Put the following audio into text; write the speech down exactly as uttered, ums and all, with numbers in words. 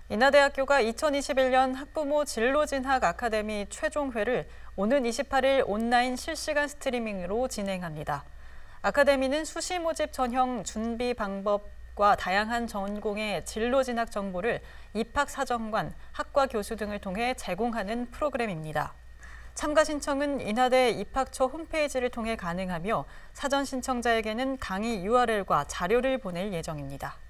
인하대학교가 이천이십일 년 학부모 진로진학 아카데미 최종회를 오는 이십팔 일 온라인 실시간 스트리밍으로 진행합니다. 아카데미는 수시 모집 전형 준비 방법과 다양한 전공의 진로진학 정보를 입학사정관, 학과 교수 등을 통해 제공하는 프로그램입니다. 참가 신청은 인하대 입학처 홈페이지를 통해 가능하며 사전 신청자에게는 강의 유알엘과 자료를 보낼 예정입니다.